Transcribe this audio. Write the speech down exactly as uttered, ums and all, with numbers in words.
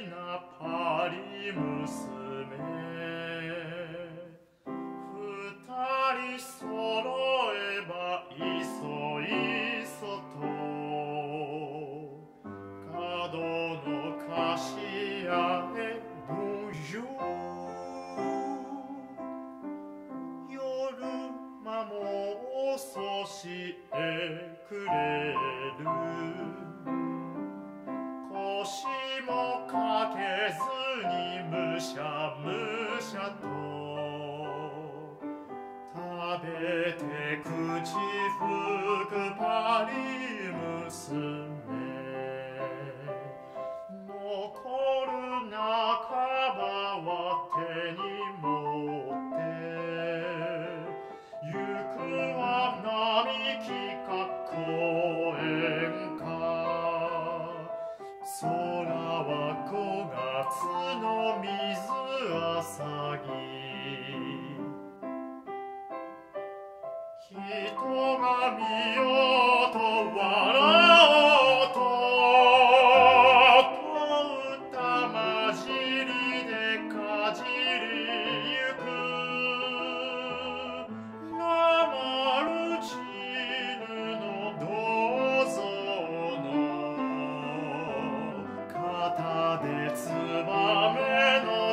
なパリ娘二人揃えばいそいそと角の菓子屋へボンジュール夜間も遅してくれる腰もかけずにむしゃむしゃと食べて口ふくパリ娘残る半ばは手に持って行くは並木か公園か空はごがつの水あさぎ人が見ようと笑おうとと歌まじりでかじりゆくなまるちぬの銅像の肩でつばめの